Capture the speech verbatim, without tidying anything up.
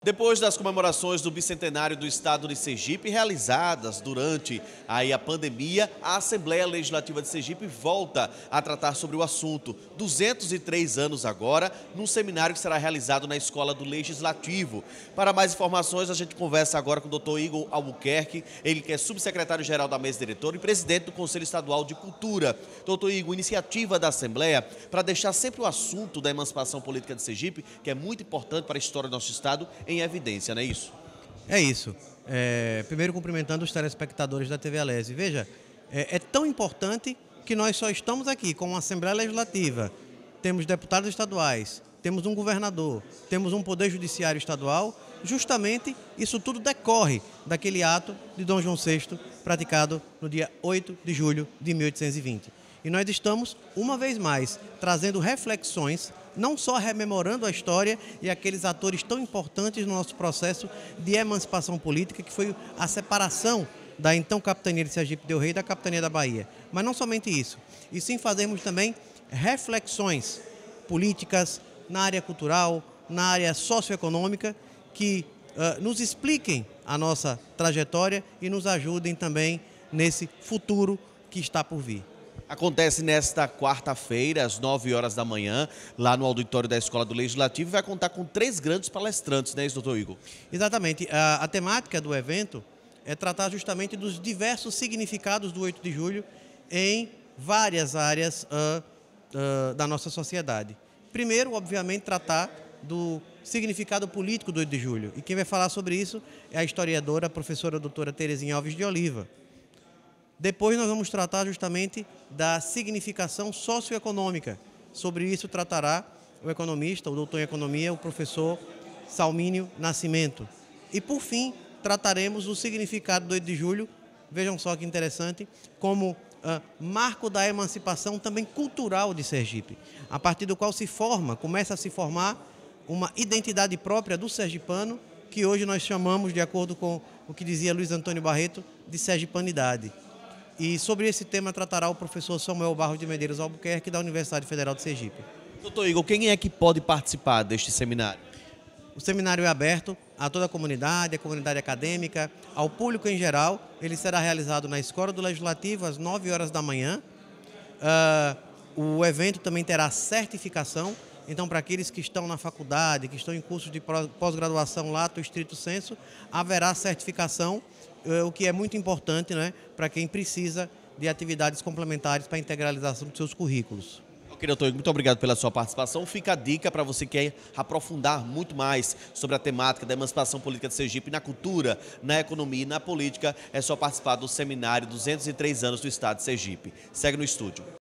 Depois das comemorações do bicentenário do estado de Sergipe, realizadas durante aí a pandemia, a Assembleia Legislativa de Sergipe volta a tratar sobre o assunto. duzentos e três anos agora, num seminário que será realizado na Escola do Legislativo. Para mais informações, a gente conversa agora com o doutor Igor Albuquerque, ele que é subsecretário-geral da mesa diretora e presidente do Conselho Estadual de Cultura. Doutor Igor, iniciativa da Assembleia para deixar sempre o assunto da emancipação política de Sergipe, que é muito importante para a história do nosso estado, em evidência, não é isso? É isso. É, primeiro cumprimentando os telespectadores da T V Alese. Veja, é, é tão importante que nós só estamos aqui com uma Assembleia Legislativa, temos deputados estaduais, temos um governador, temos um poder judiciário estadual, justamente isso tudo decorre daquele ato de Dom João sexto praticado no dia oito de julho de mil oitocentos e vinte. E nós estamos, uma vez mais, trazendo reflexões, não só rememorando a história e aqueles atores tão importantes no nosso processo de emancipação política, que foi a separação da então Capitania de Sergipe del Rei da Capitania da Bahia. Mas não somente isso, e sim fazermos também reflexões políticas na área cultural, na área socioeconômica, que uh, nos expliquem a nossa trajetória e nos ajudem também nesse futuro que está por vir. Acontece nesta quarta-feira, às nove horas da manhã, lá no auditório da Escola do Legislativo, e vai contar com três grandes palestrantes, não é isso, doutor Igor? Exatamente. A, a temática do evento é tratar justamente dos diversos significados do oito de julho em várias áreas uh, uh, da nossa sociedade. Primeiro, obviamente, tratar do significado político do oito de julho. E quem vai falar sobre isso é a historiadora, a professora doutora Terezinha Alves de Oliva. Depois nós vamos tratar justamente da significação socioeconômica. Sobre isso tratará o economista, o doutor em economia, o professor Salmínio Nascimento. E por fim, trataremos o significado do oito de julho, vejam só que interessante, como uh, marco da emancipação também cultural de Sergipe, a partir do qual se forma, começa a se formar uma identidade própria do sergipano, que hoje nós chamamos, de acordo com o que dizia Luiz Antônio Barreto, de sergipanidade. E sobre esse tema tratará o professor Samuel Barros de Medeiros Albuquerque, da Universidade Federal de Sergipe. Doutor Igor, quem é que pode participar deste seminário? O seminário é aberto a toda a comunidade, a comunidade acadêmica, ao público em geral. Ele será realizado na Escola do Legislativo, às nove horas da manhã. Uh, o evento também terá certificação. Então, para aqueles que estão na faculdade, que estão em cursos de pós-graduação lato estrito sensu, haverá certificação, o que é muito importante, né, para quem precisa de atividades complementares para a integralização dos seus currículos. Ok, doutor, muito obrigado pela sua participação. Fica a dica para você que quer aprofundar muito mais sobre a temática da emancipação política de Sergipe na cultura, na economia e na política. É só participar do seminário duzentos e três anos do estado de Sergipe. Segue no estúdio.